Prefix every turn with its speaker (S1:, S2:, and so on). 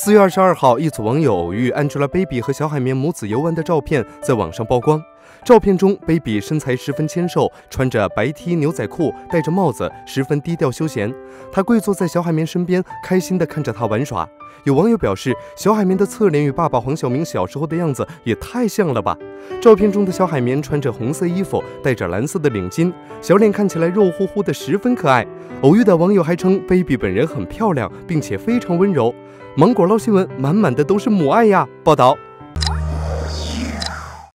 S1: 4月22号，一组网友偶遇 Angelababy 和小海绵母子游玩的照片在网上曝光。照片中 ，Baby 身材十分纤瘦，穿着白 T 牛仔裤，戴着帽子，十分低调休闲。她跪坐在小海绵身边，开心地看着他玩耍。有网友表示，小海绵的侧脸与爸爸黄晓明小时候的样子也太像了吧！照片中的小海绵穿着红色衣服，戴着蓝色的领巾，小脸看起来肉乎乎的，十分可爱。偶遇的网友还称 ，Baby 本人很漂亮，并且非常温柔。芒果捞新闻满满的都是母爱呀！报道。